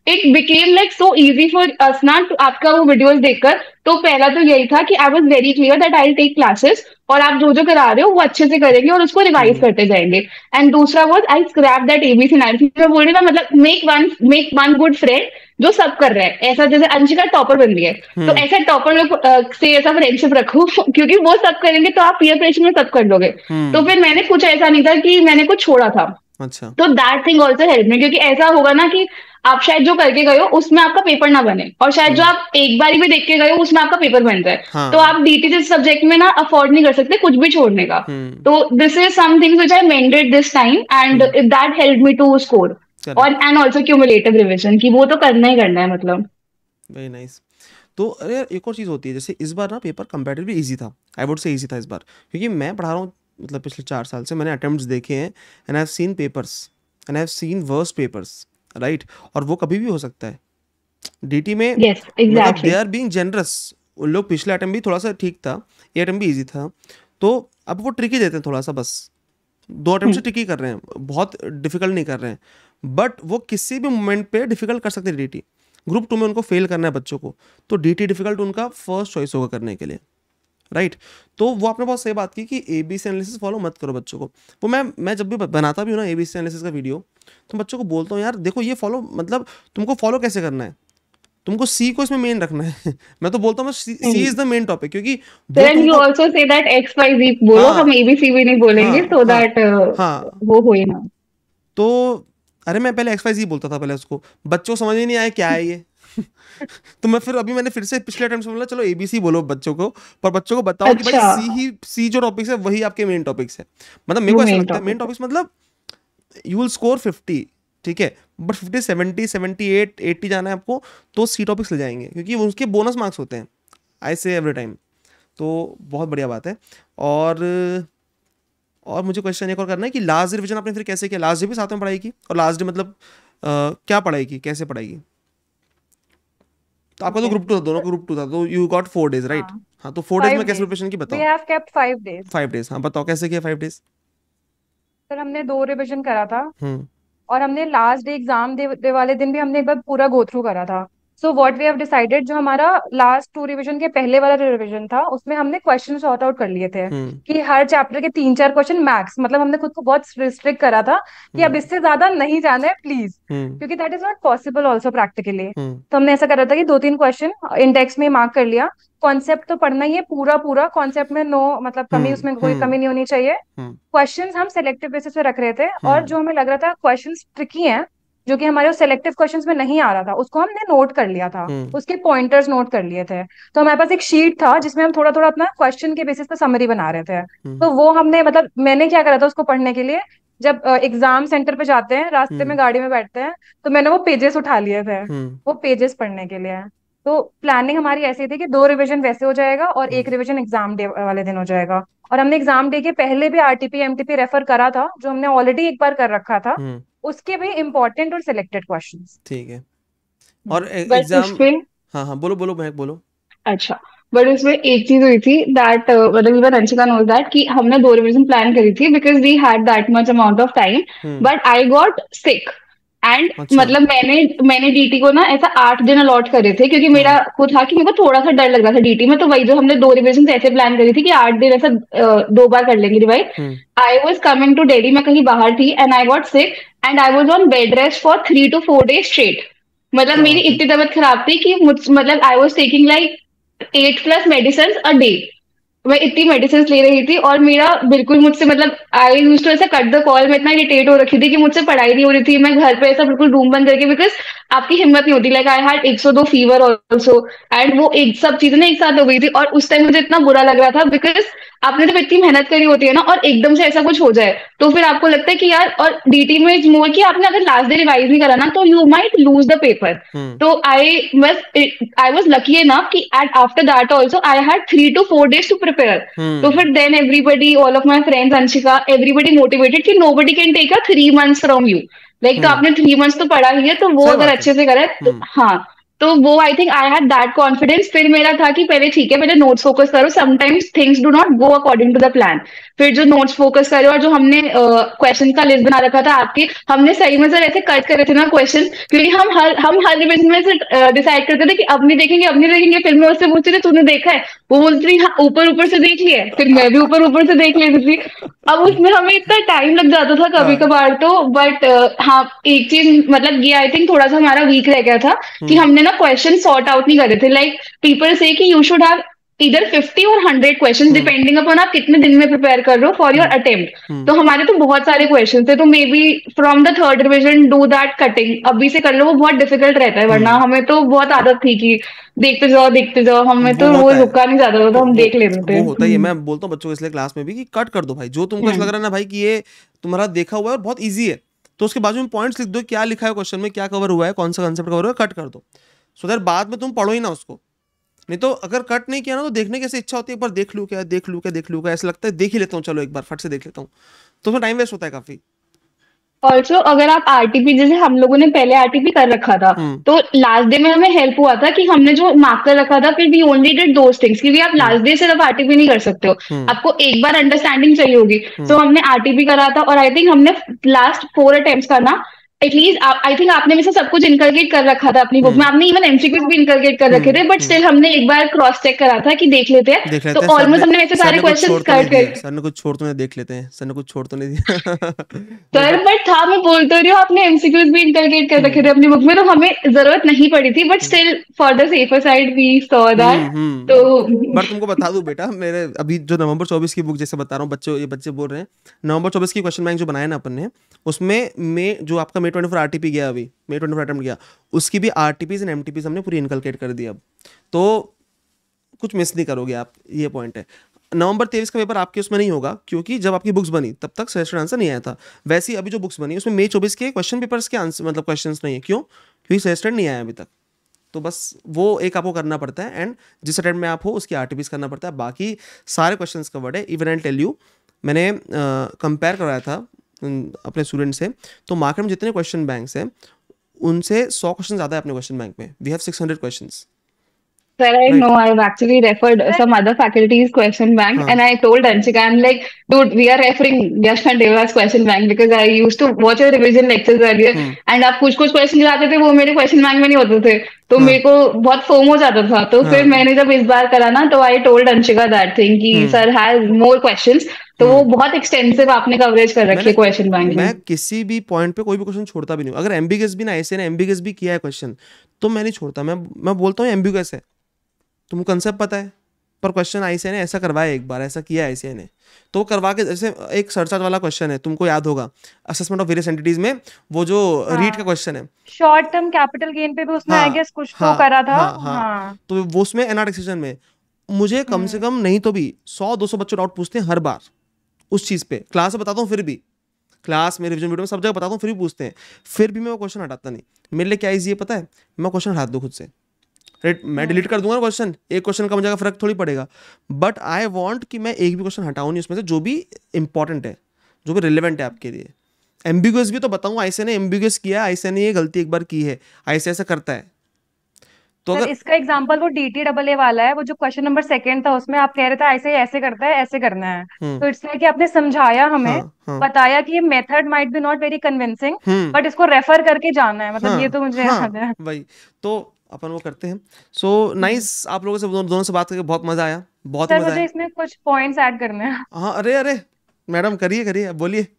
it became like so easy for us ना to- आपका वो वीडियोस देखकर। तो पहला तो यही था कि I was very clear that I take classes, और आप जो जो करा रहे हो वो अच्छे से करेंगे और उसको रिवाइज हम्म करते जाएंगे। एंड दूसरा was I scrap that ABC nine. मैं बोल रही ना, मतलब make one make one good friend जो सब कर रहा है। ऐसा जैसे अंशिका टॉपर बन रही है, तो हम्म ऐसा टॉपर लोग अ, से ऐसा फ्रेंडशिप रखो क्योंकि वो सब करेंगे तो आप पीयर प्रेशर में सब कर लोगे। तो हम्म फिर मैंने कुछ ऐसा नहीं था कि मैंने कुछ छोड़ा था। अच्छा तो that thing also help me, क्योंकि ऐसा होगा ना कि आप शायद जो करके गए हो उसमें आपका पेपर ना बने, और शायद जो हम्म आप एक बारी भी देख के गए हो उसमें आपका पेपर बन जाए। तो हाँ आप डीटी जैसे सब्जेक्ट में ना अफोर्ड नहीं कर सकते कुछ भी छोड़ने का। हम्म तो this is something which I maintained this time, and hmm that help me to score. और correct and also cumulative revision, की वो तो करना ही करना है मतलब। Very nice. तो अरे यार एक और चीज़ होती है, जैसे इस बार ना पेपर कंपैरेटिवली इजी था, आई वुड से इजी था इस बार, क्योंकि मैं पढ़ा रहा हूँ मतलब पिछले चार साल से मैंने अटेम्प्ट्स देखे हैं, and I have seen papers and I have seen worst papers, right. और वो कभी भी हो सकता है डीटी में, यस मतलब they exactly. Are being generous. उन लोग पिछला अटेम्प्ट भी थोड़ा सा ठीक था, ये अटेम्प्ट भी इजी था, तो अब वो ट्रिकी देते हैं थोड़ा सा, बस दो अटेम्प्ट से ट्रिकी कर रहे हैं, बहुत डिफिकल्ट नहीं कर रहे हैं, बट वो किसी भी मोमेंट पे डिफिकल्ट कर सकते हैं डीटी। ग्रुप टू में उनको फेल करना है बच्चों को, तो डीटी डिफिकल्ट उनका फर्स्ट चॉइस होगा करने के लिए, राइट। तो वो आपने बहुत सही बात की कि A B C analysis follow मत करो बच्चों को। वो मैं मैं जब भी बनाता भी हूँ ना ए बी सी एनालिसिस का वीडियो, तो बच्चों को बोलता हूँ यार देखो ये फॉलो, मतलब तुमको फॉलो कैसे करना है, तुमको सी को इसमें मेन रखना है मैं तो बोलता हूँ C is the main topic, क्योंकि वो देन यू तुमको, also say that X Y Z बोलो, हाँ हम एबीसी भी नहीं बोलेंगे, हाँ सो हाँ दैट हाँ, वो हो ही ना। तो अरे मैं पहले एक्स वाई जी बोलता था पहले, उसको बच्चों को समझ ही नहीं आया क्या है ये तो मैं फिर अभी मैंने फिर से पिछले अटेम्प्ट से बोला चलो एबीसी बोलो बच्चों को, पर बच्चों को बताओ कि भाई अच्छा, सी ही, सी जो टॉपिक्स है वही आपके मेन टॉपिक्स है। मतलब मेरे वो को ऐसा मेन लगता है मेन टॉपिक है। टॉपिक्स मतलब यू विल स्कोर फिफ्टी, ठीक है, but fifty seventy seventy eight eighty जाना है आपको, तो सी टॉपिक्स ले जाएंगे क्योंकि उसके बोनस मार्क्स होते हैं, आई से एवरी टाइम। तो बहुत बढ़िया बात है। और और मुझे क्वेश्चन एक और करना है कि लास्ट डे रिविजन आपने फिर कैसे किया, लास्ट डे भी साथ में पढ़ाई की, और लास्ट डे मतलब अ, क्या पढ़ाई की, कैसे पढ़ाई की। तो आपका तो ओके। ग्रुप टू था, दोनों ग्रुप टू था, तो you got four days right. हाँ, हाँ तो फोर डेज फाइव में कैसे डेज प्रिपरेशन की वी बताओ। Have kept five days. Five days, हाँ बताओ कैसे किया फाइव डेज। सर हमने दो रिविजन करा था, हम्म और हमने लास्ट डे एग्जाम दे, दे वाले दिन भी हमने एक बार पूरा गो थ्रू करा था। So what we have decided, जो हमारा लास्ट टू रिवीजन के पहले वाला रिवीजन था उसमें हमने क्वेश्चन सॉर्ट आउट कर लिए थे हम्म कि हर चैप्टर के तीन चार क्वेश्चन मैक्स, मतलब हमने खुद को बहुत रिस्ट्रिक्ट करा था कि अब हम्म इससे ज्यादा नहीं जाना है प्लीज, हम्म क्योंकि that is not possible also practically. Hmm तो हमने ऐसा करा था कि दो तीन क्वेश्चन इंडेक्स में मार्क कर लिया। कॉन्सेप्ट तो पढ़ना ही है पूरा पूरा, कॉन्सेप्ट में नो मतलब कमी, हम्म उसमें कोई हम्म कमी नहीं होनी चाहिए। हम्म क्वेश्चंस हम सेलेक्टिव बेसिस पे रख रहे थे, और हम्म जो हमें लग रहा था क्वेश्चंस ट्रिकी हैं, जो कि हमारे सिलेक्टिव क्वेश्चंस में नहीं आ रहा था, उसको हमने नोट कर लिया था, हम्म उसके पॉइंटर्स नोट कर लिए थे। तो हमारे पास एक शीट था जिसमें हम थोड़ा थोड़ा अपना क्वेश्चन के बेसिस पे समरी बना रहे थे। हम्म तो वो हमने, मतलब मैंने क्या करा था उसको पढ़ने के लिए, जब एग्जाम सेंटर पे जाते हैं रास्ते में हम्म गाड़ी में बैठते हैं, तो मैंने वो पेजेस उठा लिए थे, हम्म वो पेजेस पढ़ने के लिए। तो प्लानिंग हमारी ऐसी थी कि दो रिवीजन वैसे हो जाएगा और एक हम्म रिवीजन एग्जाम डे वाले दिन हो जाएगा। और हमने एग्जाम डे के पहले भी आरटीपी एमटीपी रेफर करा था, जो हमने ऑलरेडी एक बार कर रखा था, हम्म, उसके भी इंपॉर्टेंट और सिलेक्टेड क्वेश्चंस। ठीक है। और बट एग्जाम, उसमें हाँ हाँ बोलो बोलो महक बोलो। अच्छा, बट उसमें एक चीज हुई थी दैट मतलब इवन अंशिका नोज दैट कि हमने दो रिवीजन प्लान करी थी because we had that much amount of time. Hmm but I got sick, and अच्छा मतलब मैंने मैंने डीटी को ना ऐसा आठ दिन अलॉट करे थे, क्योंकि मेरा हम्म को था कि मेरे को थोड़ा सा डर लग रहा था डीटी में। तो वही जो हमने दो रिविजन ऐसे प्लान करी थी कि आठ दिन ऐसा अ, दो बार कर लेंगे revise. Hmm I was coming to Delhi, मैं कहीं बाहर थी, and I got sick, and I was on bed rest for three to four days straight. मतलब क्या मेरी बात है। इतनी तबीयत खराब थी कि मुझ मतलब I was taking like eight plus medicine a day. मैं इतनी मेडिसिन ले रही थी, और मेरा बिल्कुल मुझसे मतलब आई यूज टू ऐसा कट द कॉल। मैं इतना इरिटेट हो रखी थी कि मुझसे पढ़ाई नहीं हो रही थी। मैं घर पे ऐसा बिल्कुल रूम बंद करके, बिकॉज आपकी हिम्मत नहीं होती। लाइक आई हैड एक सौ दो फीवर ऑल्सो, एंड वो एक सब चीजें ना एक साथ हो गई थी। और उस टाइम मुझे इतना बुरा लग रहा था, बिकॉज आपने तो इतनी मेहनत करी होती है ना, और एकदम से ऐसा कुछ हो जाए तो फिर आपको लगता है कि यार, और डीटी में इज मोर कि आपने अगर लास्ट डे रिवाइज नहीं करा ना तो you might lose the paper. Hmm तो आई बस आई वॉज लकी इनफ कि at after that also I had three to four days to prepare. तो हम्म फिर then everybody, all of my friends, Anshika, everybody motivated कि nobody can take a three months from you. Like तो हम्म आपने थ्री मंथ्स तो पढ़ा ही है, तो वो सही अगर बात है। अच्छे से करे तो हम्म हाँ। तो वो I think I had that confidence. फिर मेरा था कि पहले ठीक है, पहले नोट्स फोकस करो, sometimes things do not go according to the plan. फिर जो नोट्स फोकस करे और जो हमने क्वेश्चन का लिस्ट बना रखा था आपके, हमने सही में सर ऐसे कट करे थे ना क्वेश्चन, क्योंकि हम हर हम हर रिविजन में से डिसाइड करते थे कि अब नहीं देखेंगे, अब नहीं देखेंगे। फिर मैं उससे पूछती थी तूने देखा है, वो बोलती थी हाँ ऊपर ऊपर से देख लिया है, फिर मैं भी ऊपर ऊपर से देख लेती थी। अब उसमें हमें इतना टाइम लग जाता था कभी हाँ। कभार तो। बट हाँ, एक चीज मतलब ये आई थिंक थोड़ा सा हमारा वीक रह गया था कि हम्म हमने ना क्वेश्चन सॉर्ट आउट नहीं करे थे। लाइक पीपल से कि you should have either fifty और hundred question hmm depending upon आप कितने दिन में प्रिपेयर कर रहे हो for your hmm attempt. Hmm तो हमारे तो बहुत सारे क्वेश्चन थे, तो maybe from the third revision do that cutting अभी से कर लो, वो बहुत डिफिकल्ट रहता है। वरना हम्म हमें तो बहुत आदत थी कि देखते जाओ देखते जाओ, हमें वो तो होता रोज है। रुका नहीं जाता था, तो वो हम वो देख लेते थे। वो होता ही है। हम्म मैं बोलता हूँ बच्चों को इसलिए क्लास में भी कि कट कर दो भाई, जो तुमको ऐसा लग हम्म रहा है ना भाई कि ये तुम्हारा देखा हुआ है और बहुत ईजी है, तो उसके बाजू में पॉइंट्स लिख दो, क्या लिखा है क्वेश्चन में, क्या कवर हुआ है, कौन सा कंसेप्ट कवर हुआ है, कट कर दो। सो दैट बाद में तुम पढ़ो ही ना उसको। नहीं तो अगर कट नहीं किया ना, तो देखने की ऐसी इच्छा होती है एक बार देख लूँ क्या, देख लूँ क्या, देख लूँ क्या, ऐसा लगता है देख ही लेता हूँ, चलो एक बार फट से देख लेता हूँ, तो उसमें टाइम वेस्ट होता है काफी। ऑल्सो अगर आप आरटीपी, जैसे हम लोगों ने पहले आरटीपी कर रखा था, हम्म तो लास्ट डे में हमें हेल्प हुआ था कि हमने जो मार्क कर रखा था, फिर we only did those things, क्योंकि आप हम्म लास्ट डे सिर्फ आरटीपी नहीं कर सकते हो, हम्म आपको एक बार अंडरस्टैंडिंग चाहिए होगी। हम्म तो हमने आरटीपी करा था, और आई थिंक हमने लास्ट फोर अटेम्प्ट्स करना एटलीस्ट, आई थिंक आपने में से सब कुछ इनकलकेट कर रखा था अपनी बुक में, हम्म आपने इवन एमसीक्यूज भी इनकलकेट कर रखे हम्म थे, बट हम्म स्टिल हमने एक बार क्रॉस चेक करा था कि देख लेते हैं। देख तो लेते हैं सर ऑलमोस्ट ने। हमने वैसे सर सारे ने कुछ क्वेश्चन छोड़ तो नहीं कट दिया, कर। सर ने कुछ छोड़ तो नहीं, देख लेते हैं, सर ने कुछ छोड़ तो नहीं दिया। नहीं सर बट। बट था, मैं बोल तो रही हूँ, आपने एमसीक्यूज भी इंटरगेट कर रखे हम्म थे अपनी बुक में, तो हमें जरूरत नहीं पड़ी थी, but hmm still for the safer side we saw that. Hmm तो हम्म बट तुमको बता दूं बेटा, मेरे अभी जो नवंबर चौबीस की बुक जैसे बता रहा हूँ, बच्चों ये बच्चे बोल रहे हैं, नवंबर चौबीस की क्वेश्चन बैंक जो बनाया ना अपन ने, उसमें में जो आपका मे ट्वेंटी फोर आरटीपी गया, अभी मे ट्वेंटी फोर अटेम्प्ट गया, उसकी भी आरटीपीज एंड एमटीपीज हमने पूरी इनकलकेट कर दी अब। तो कुछ मिस नहीं करोगे आप, ये पॉइंट है। नवंबर तेईस का पेपर आपके उसमें नहीं होगा, क्योंकि जब आपकी बुक्स बनी तब तक सजेस्टेड आंसर नहीं आया था। वैसे ही अभी जो बुक्स बनी उसमें मई चौबीस के क्वेश्चन पेपर्स के आंसर मतलब क्वेश्चंस नहीं है, क्यों? क्योंकि सजेस्टेड नहीं आया अभी तक। तो बस वो एक आपको करना पड़ता है, एंड जिस अटेम्प्ट में आप हो उसकी आरटीपीस करना पड़ता है, बाकी सारे क्वेश्चंस कवर्ड है। इवन आई टेल यू, मैंने कंपेयर कराया था उन, अपने स्टूडेंट से, तो मार्केट में जितने क्वेश्चन बैंक्स हैं उनसे सौ क्वेश्चन ज़्यादा है अपने क्वेश्चन बैंक में। We have six hundred questions. sir, I right. know I've actually referred some other faculty's question bank, हाँ and I told Anshika, I'm like, dude, we are referring Yash Khandeva's question bank because I used to watch your revision lectures earlier, hmm and आप कुछ कुछ क्वेश्चन जो आते थे वो मेरे क्वेश्चन बैंक में नहीं होते थे, तो हाँ मेरे को बहुत फोम हो जाता था। तो फिर हाँ मैंने जब इस बार करा ना, तो I told Anshika that thing कि hmm sir has more questions, तो वो हम्म बहुत एक्सटेंसिव आपने कवरेज कर रखी मैंने है क्वेश्चन बैंक में। मैं किसी भी पॉइंट पे कोई भी क्वेश्चन छोड़ता भी नहीं हूँ। अगर एम्बिगस भी ना, ऐसे ना एम्बिगस भी किया है क्वेश्चन, तो मैं नहीं छोड़ता। मैं मैं बोलता हूँ एम्बिगस है, तुमको कंसेप्ट पता है, पर क्वेश्चन आईसीआई ने ऐसा करवाया, एक बार ऐसा किया आईसीआई ने, तो वो करवा के, जैसे एक सरचार्ज वाला क्वेश्चन है, तुमको याद होगा, असेसमेंट ऑफ वेरियस एंटिटीज में वो जो रीट का हाँ, क्वेश्चन है। शॉर्ट टर्म कैपिटल गेन पे भी उसने आई हाँ गेस कुछ तो हाँ करा था। हाँ हाँ। हाँ। तो वो उसमें एनालिटिक सेक्शन में मुझे कम से हम्म। कम नहीं तो भी सौ दो सौ बच्चे डाउट पूछते हैं हर बार उस चीज़ पे। क्लास में बताता हूँ फिर भी, क्लास में रिविजन वीडियो में सब जगह बताता हूँ, फिर भी पूछते हैं, फिर भी मैं वो क्वेश्चन हटाता नहीं। मेरे लिए क्या ईजी है पता है, मैं क्वेश्चन हटा दूँ खुद से, राइट, मैं डिलीट हम्म। कर दूंगा ना क्वेश्चन, एक क्वेश्चन का मुझे फर्क थोड़ी पड़ेगा, बट आई वांट कि मैं एक भी क्वेश्चन हटाऊं नहीं उसमें से, जो भी इंपॉर्टेंट है, जो भी रिलेवेंट है आपके लिए। एम्बिगुअस भी तो बताऊं, ऐसे ने एम्बिगुअस किया, ऐसे ने ये गलती एक बार की है, ऐसे ऐसा करता है, तो सर अगर। इसका एग्जांपल वो डीटी डबल ए वाला है, वो जो क्वेश्चन नंबर सेकंड था उसमें आप कह रहे थे ऐसे ऐसे करता है, ऐसे करना है। हम्म तो इसलिए कि आपने समझाया हमें, हाँ हाँ बताया कि ये method might be not very convincing, hmm but इसको रेफर करके जाना है, मतलब ये हाँ तो मुझे हाँ याद है। वही, तो अपन वो करते हैं। सो हम्म। नाइस, आप लोगों से दोनों दोनों से बात करके बहुत मजा आया, बहुत ही सर मजा मुझे आया। इसमें कुछ पॉइंट्स ऐड करने हैं। हाँ अरे अरे, मैडम करिए करिए, बोलिए।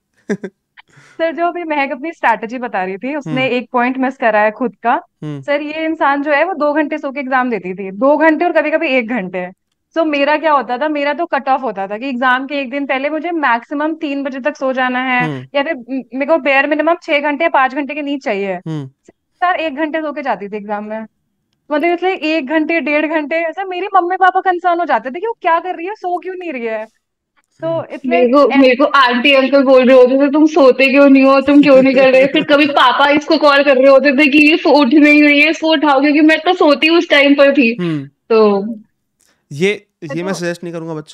सर जो अभी महक अपनी स्ट्रैटेजी बता रही थी, उसने हम्म एक पॉइंट मिस करा है खुद का। हम्म सर ये इंसान जो है वो दो घंटे सो के एग्जाम देती थी, दो घंटे और कभी कभी एक घंटे। सो मेरा क्या होता था, मेरा तो कट ऑफ होता था कि एग्जाम के एक दिन पहले मुझे मैक्सिमम तीन बजे तक सो जाना है, हम्म या फिर म- मेरे को बेयर मिनिमम छह घंटे या पांच घंटे की नींद चाहिए। हम्म सर एक घंटे सो के जाती थी एग्जाम में, मतलब इसलिए एक घंटे डेढ़ घंटे, ऐसा मेरे मम्मी पापा कंसर्न हो जाते थे कि वो क्या कर रही है, सो क्यों नहीं रही है। तो मेरे इसलिए को मेरे को आंटी अंकल बोल रहे होते थे तुम सोते क्यों नहीं हो, तुम क्यों नहीं कर रहे। फिर कभी पापा इसको कॉल कर रहे होते थे कि ये सो उठ नहीं रही है, इसको उठाओ, क्योंकि मैं तो सोती उस टाइम पर थी। हम्म तो ये ये मैं तो सजेस्ट नहीं करूंगा बच्चों,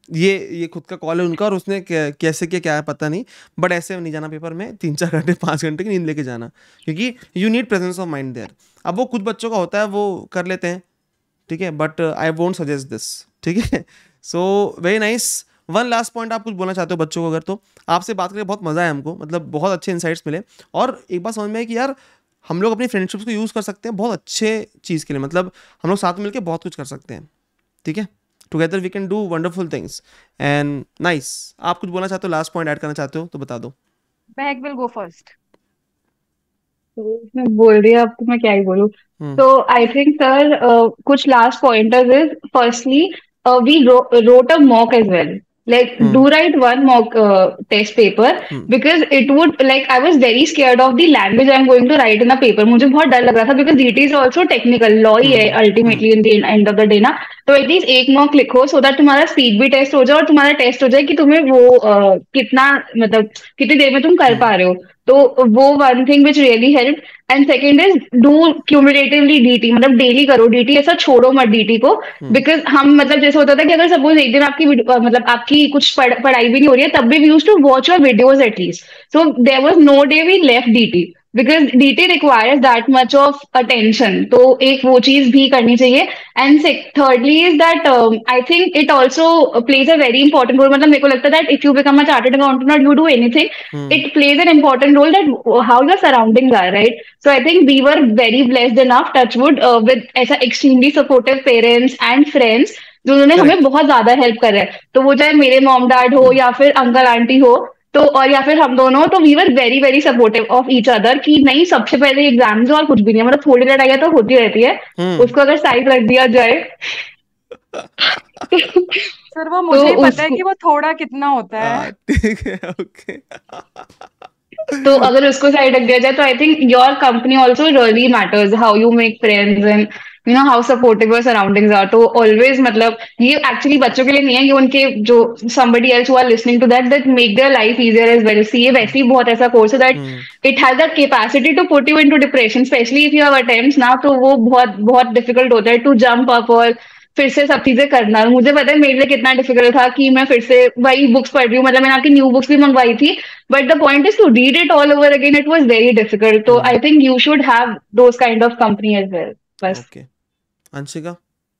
ये ये खुद का कॉल है उनका, और उसने कै- कैसे किया क्या है पता नहीं, बट ऐसे नहीं जाना पेपर में, तीन चार घंटे पाँच घंटे की नींद लेके जाना, क्योंकि you need presence of mind there. अब वो कुछ बच्चों का होता है वो कर लेते हैं, ठीक है, but I won't suggest this, ठीक है। So very nice. One last point आप कुछ बोलना चाहते हो बच्चों को अगर, तो आपसे बात करके बहुत मज़ा आया हमको, मतलब बहुत अच्छे इंसाइट्स मिले, और एक बात समझ में आई कि यार हम लोग अपनी फ्रेंडशिप्स को यूज़ कर सकते हैं बहुत अच्छे चीज़ के लिए, मतलब हम लोग साथ में मिलकर बहुत कुछ कर सकते हैं, ठीक है, together we can do wonderful things and nice. आप कुछ बोलना चाहते हो, लास्ट पॉइंट ऐड करना चाहते हो तो बता दो। महक विल गो फर्स्ट। तो उसने बोल दिया, अब तो मैं क्या ही बोलूं। हम्म तो आई थिंक सर कुछ last pointers is, firstly we wrote a mock as well. Like, do hmm write one mock uh, test paper, hmm because it would, like, I was very scared of the language I'm going to write in a paper. मुझे बहुत डर लग रहा था because D T is also technical, law ही है हम्म हम्म ultimately in the end of the day ना। तो एटलीस्ट एक मॉक लिखो सो दैट तुम्हारा स्पीड भी टेस्ट हो जाए और तुम्हारा टेस्ट हो जाए कि तुम्हें वो uh, कितना, मतलब कितनी देर में तुम कर हम्म पा रहे हो। तो वो one thing which really help. And second is do cumulatively DT, मतलब डेली करो डीटी, ऐसा छोड़ो मत डीटी को। हम्म बिकॉज हम, मतलब जैसे होता था कि अगर सपोज एक दिन आपकी वीडियो- अ, मतलब आपकी कुछ पढ़, पढ़ाई भी नहीं हो रही है, तब भी we used to watch your videos at least. So there was no day we left DT, because DT requires that much of attention. तो एक वो चीज भी करनी चाहिए। And thirdly is that um, I think it also plays a very important role. मतलब मेरे को लगता है that if you become a chartered accountant or you do anything, hmm it plays an important role that how your surroundings are, right? So I think we were very blessed enough, touchwood, uh, with ऐसा extremely supportive parents and friends जो उन्होंने हमें करेक्ट। बहुत ज्यादा हेल्प करा है। तो वो चाहे मेरे मॉम डैड हो या फिर अंकल आंटी हो, तो और या फिर हम दोनों, तो we were very very supportive of each other कि नहीं, सबसे पहले एग्जाम्स और कुछ भी नहीं है। मतलब थोड़ी लड़ाइयाँ तो होती रहती है, हम्म उसको अगर साइड रख दिया जाए सर वो तो मुझे ही पता है उसको, कि वो थोड़ा कितना होता है। आ, ठीक है, ओके। तो अगर उसको साइड रख दिया जाए तो I think your company also really matters, how you make friends and you know how supportive your surroundings are. तो ऑलवेज, मतलब ये एक्चुअली बच्चों के लिए नहीं है, ये उनके जो somebody else who are listening to that, that make their life easier as well. CA वैसे ही बहुत ऐसा कोर्स है that hmm it has the capacity to put you into depression, especially if you have attempts ना, तो वो बहुत बहुत डिफिकल्ट होता है to jump up और फिर से सब चीजें करना। मुझे पता है मेरे लिए कितना डिफिकल्ट था कि मैं फिर से वही बुक्स पढ़ रही हूँ, मतलब मैंने आपकी न्यू बुक्स भी मंगवाई थी, but the point is to read it all over again, it was very difficult. तो hmm I think you should have those kind of company as well, बस। ओके। अंशिका।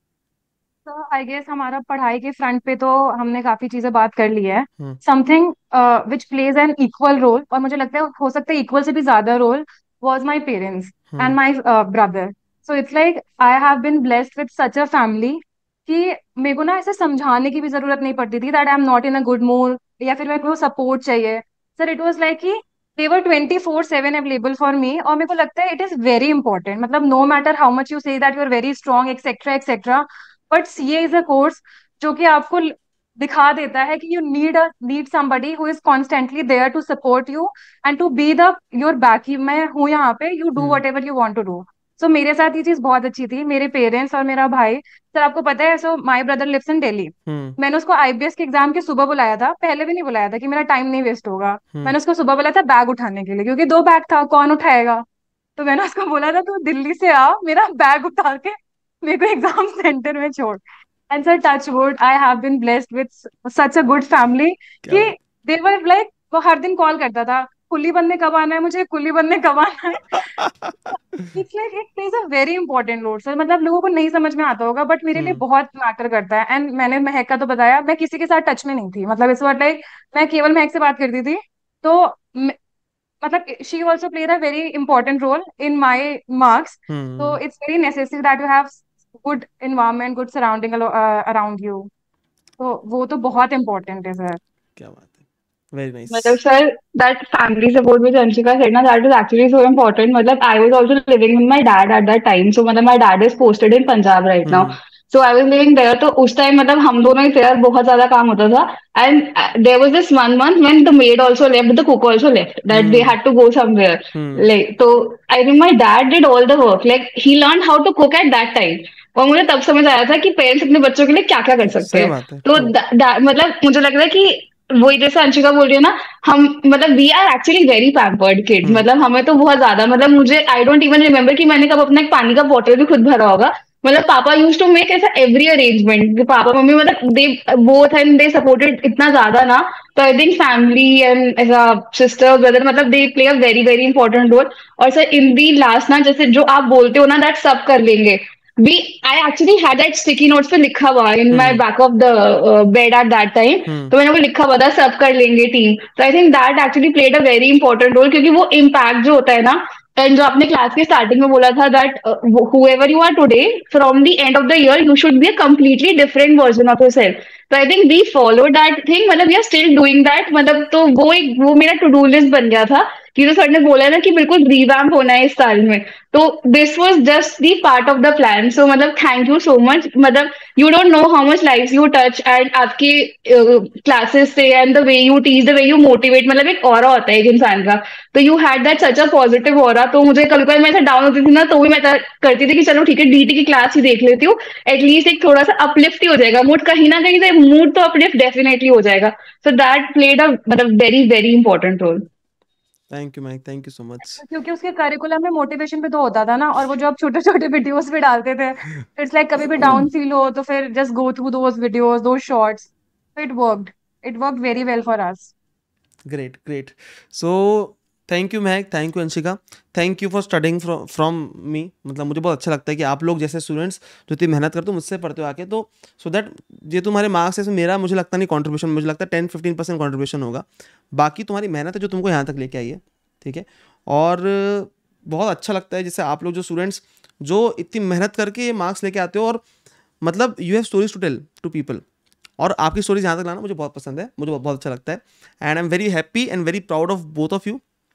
तो आई गेस हमारा पढ़ाई के फ्रंट पे तो हमने काफी चीजें बात कर ली है। Hmm something which plays an equal role, और मुझे लगता है हो सकता है इक्वल से भी ज्यादा role, was my parents hmm and my brother. So it's like I have been blessed with such a family कि मेरे को ना ऐसे समझाने की भी जरूरत नहीं पड़ती थी that I am not in a good mood, या फिर मेरे को सपोर्ट चाहिए। सर इट वॉज लाइक कि they were twenty four seven available for me, और मेरे को लगता है इट इज वेरी इंपॉर्टेंट। मतलब no matter how much you say that you are very strong etcetera etcetera, but CA is a course जो कि आपको ल- दिखा देता है कि you need a need somebody who is constantly there to support you and to be the your back. मैं हूँ यहाँ पे, you do hmm whatever you want to do. So मेरे साथ ये चीज बहुत अच्छी थी, मेरे पेरेंट्स और मेरा भाई। सर आपको पता है, so my brother lives in Delhi. Hmm मैंने उसको आईबीएस के एग्जाम के सुबह बुलाया था, पहले भी नहीं बुलाया था कि मेरा टाइम नहीं वेस्ट होगा। हम्म मैंने उसको सुबह बुलाया था बैग उठाने के लिए, क्योंकि दो बैग था, कौन उठाएगा। तो मैंने उसको बोला था तू दिल्ली से आ, मेरा बैग उठा के मेरे को एग्जाम सेंटर में छोड़। And sir touch wood, I have been blessed with such a good family क्या कि बात दे वर लाइक, वो हर दिन कॉल करता था, कुली बनने कब आना है, मुझे कुली बनने कब आना है। है। It's like it plays a very important role sir. मतलब लोगों को नहीं समझ में आता होगा, बट मेरे लिए हम्म बहुत मैटर करता है। एंड मैंने महक का तो बताया, मैं किसी के साथ टच में नहीं थी, मतलब इस बार लाइक मैं केवल महक से बात करती थी। तो म- मतलब she also played a very important role in my marks. तो hmm it's very necessary that you have good environment, good surrounding around you. तो वो तो बहुत इंपॉर्टेंट है सर। क्या बात है, वेरी नाइस। मतलब sir, that family support which Anshika said ना, that is actually so important. मतलब I was also living with my dad at that time, so मतलब my dad is posted in Punjab right now. Hmm So I was living there, तो उस टाइम मतलब हम दोनों ही थे यार, बहुत ज्यादा काम होता था। And uh, there was this one month when the maid also left, the cook also left, that they hmm had to go somewhere. Hmm Like, तो I think my dad did all the work. Like he learned how to cook at that time. और मुझे तब समझ आया था कि पेरेंट्स अपने बच्चों के लिए क्या क्या कर सकते सही हैं। बात है, तो ट्रू। दा, दा, मतलब मुझे लग रहा है कि वही जैसे अंशिका बोल रही है ना, हम मतलब we are actually very pampered kids. Hmm मतलब हमें तो बहुत ज्यादा, मतलब मुझे आई डोंट इवन रिमेम्बर कि मैंने कब अपना एक पानी का बॉटल भी खुद भरा होगा। मतलब पापा यूज टू मेक ऐसा एवरी अरेंजमेंट, पापा मम्मी मतलब they both and they supported इतना ज्यादा ना, तो आई थिंक फैमिली एंड ऐसा सिस्टर ब्रदर मतलब they play a very very important role. और सर इन दी लास्ट ना, जैसे जो आप बोलते हो ना दैट सब कर लेंगे, we I actually had that sticky notes पे लिखा हुआ in my hmm back of the uh, bed at that time। हम्म तो मैंने वो लिखा हुआ था सब कर लेंगे टीम। तो I think that actually played a very important role, क्योंकि वो इम्पैक्ट जो होता है ना, एंड जो आपने क्लास के स्टार्टिंग में बोला था that whoever you are today, from the end of the year you should be a completely different version of yourself। तो I think we follow that thing, मतलब we are still doing that. मतलब तो वो एक वो मेरा टू डू लिस्ट बन गया था कि जो सर ने बोला ना कि बिल्कुल रिवैम्प होना है इस साल में। तो this was just the part of the plan. So मतलब थैंक यू सो मच। मतलब you don't know how much life you touch, and आपकी क्लासेस से and the way you teach, the way you motivate, मतलब एक ऑरा होता है एक इंसान का। तो you had that such a positive aura. तो मुझे कभी कभी मैं ऐसा डाउन होती थी ना, तो भी मैं ऐसा करती थी कि चलो ठीक है डीटी की क्लास ही देख लेती हूँ, एटलीस्ट एक थोड़ा सा अपलिफ्ट ही हो जाएगा मूड, कहीं ना कहीं से मूड तो अपलिफ्ट डेफिनेटली हो जाएगा। सो दैट प्लेड अ मतलब very very important role. Thank you मैक, थैंक यू सो मच। क्योंकि उसके करिकुलम में मोटिवेशन भी तो होता था ना, और वो जो आप छोटे छोटे वीडियोस भी डालते थे, इट्स लाइक कभी भी डाउन फील हो तो फिर just go through those videos, those shorts. It worked, it worked very well for us. Great great. So thank you Mahak, thank you Anshika, thank you for studying from me. मतलब मुझे बहुत अच्छा लगता है कि आप लोग जैसे स्टूडेंट्स जो इतनी मेहनत करते हो मुझसे पढ़ते हो आके, तो सो दैट ये तुम्हारे मार्क्स है, मेरा मुझे लगता नहीं कॉन्ट्रीब्यूशन, मुझे लगता है टेन फिफ्टीन परसेंट कॉन्ट्रीब्यूशन होगा, बाकी तुम्हारी मेहनत है जो तुमको यहाँ तक लेके आई है। ठीक है, और बहुत अच्छा लगता है जैसे आप लोग जो स्टूडेंट्स जो इतनी मेहनत करके ये मार्क्स लेके आते हो, और मतलब you have stories to tell to people, और आपकी स्टोरीज यहाँ तक लाना मुझे बहुत पसंद है, मुझे बहुत, बहुत अच्छा लगता है। And I am very happy and very proud of both of you,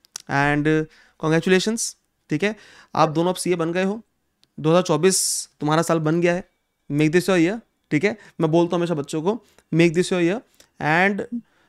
and congratulations. ठीक है, आप दोनों अब सी ए बन गए हो, दो हज़ार चौबीस तुम्हारा साल बन गया है, मेक दिस योर ईयर। ठीक है, मैं बोलता हूँ हमेशा बच्चों को make this your year, and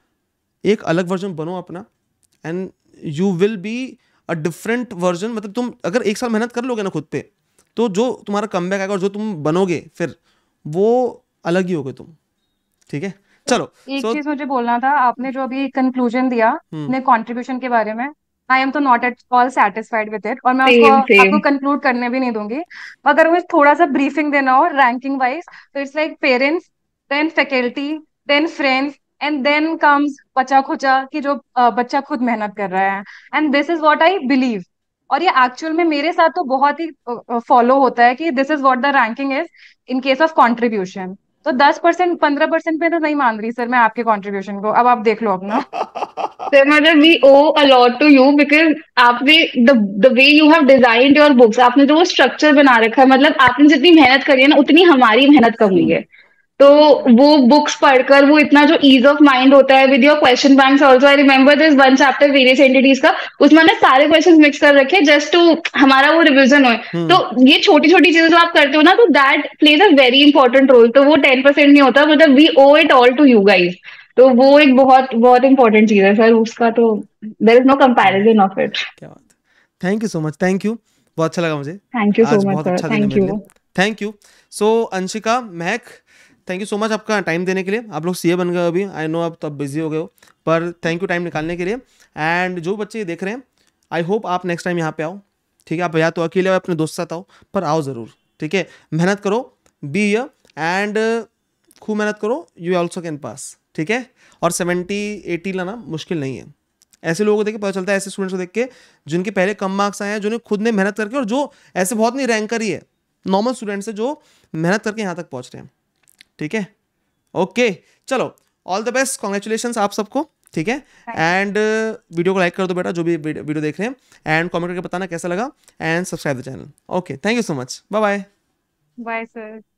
एक अलग वर्जन बनो अपना, and you will be a different version. मतलब तुम अगर एक साल मेहनत कर लोगे ना खुद पे, तो जो तुम्हारा कमबैक आएगा और जो तुम बनोगे फिर वो अलग ही होगे तुम। ठीक है, चलो। एक सो चीज मुझे बोलना था, आपने जो अभी कंक्लूजन दिया अपने कंट्रीब्यूशन के बारे में, आई एम तो not at all satisfied with it, और मैं उसको सेम आपको सेम। कंक्लूड करने भी नहीं दूंगी। अगर मुझे थोड़ा सा ब्रीफिंग देना हो रैंकिंग वाइज, तो it's like parents, then faculty, then friends, and then comes बच्चा खुचा कि जो अ, बच्चा खुद मेहनत कर रहा है। And this is what I believe, और ये एक्चुअल में मेरे साथ तो बहुत ही फॉलो होता है कि this is what the ranking is in case of contribution. तो दस परसेंट पंद्रह परसेंट पे तो नहीं मान रही सर मैं आपके कंट्रीब्यूशन को, अब आप देख लो अपना। So, मतलब we owe a lot to you because आपने the the way you have designed your books, आपने जो वो स्ट्रक्चर बना रखा है, मतलब आपने जितनी मेहनत करी है ना उतनी हमारी मेहनत कम हुई है। तो वो बुक्स पढ़कर वो इतना जो ईज ऑफ माइंड होता है with your question banks also. I remember this one chapter various entities का, उसमें मैंने सारे क्वेश्चन मिक्स कर रखे जस्ट टू हमारा वो रिविजन हो। तो ये छोटी छोटी चीजें जो आप करते हो ना, तो that plays a very important role. तो वो टेन परसेंट नहीं होता, मतलब we owe it all to you guys. तो वो एक बहुत बहुत इंपॉर्टेंट चीज है सर, उसका तो देयर इज नो क्या बात, कंपैरिजन ऑफ इट। क्या बात। Thank you so much, thank you, बहुत अच्छा लगा मुझे, थैंक यू सो आज मच बहुत सर, अच्छा दिन है थैंक मेरे यू। लिए। Thank you. So Anshika, Mahak, thank you so much आपका टाइम देने के लिए। आप लोग सी ए बन गए अभी, आई नो आप तब बिजी हो गए हो, पर थैंक यू टाइम निकालने के लिए। एंड जो बच्चे ये देख रहे हैं, आई होप आप नेक्स्ट टाइम यहाँ पे आओ। ठीक है, आप या तो अकेले अपने दोस्त के साथ आओ, पर आओ ज़रूर। ठीक है, मेहनत करो, बी हियर, एंड खूब मेहनत करो, यू ऑल्सो कैन पास। ठीक है, और सेवेंटी एटी लाना मुश्किल नहीं है। ऐसे लोगों को देख के पता चलता है, ऐसे स्टूडेंट्स को देख के जिनके पहले कम मार्क्स आए हैं, जिन्होंने खुद ने मेहनत करके, और जो ऐसे बहुत नहीं रैंकर ही है, नॉर्मल स्टूडेंट्स है जो मेहनत करके यहाँ तक पहुँच रहे हैं। ठीक है, ओके, चलो, ऑल द बेस्ट, कॉन्ग्रेचुलेशंस आप सबको। ठीक है, एंड वीडियो को लाइक कर दो बेटा जो भी वीडियो देख रहे हैं, एंड कमेंट करके बताना कैसा लगा, and subscribe the channel. Okay, thank you so much, bye bye. Bye sir.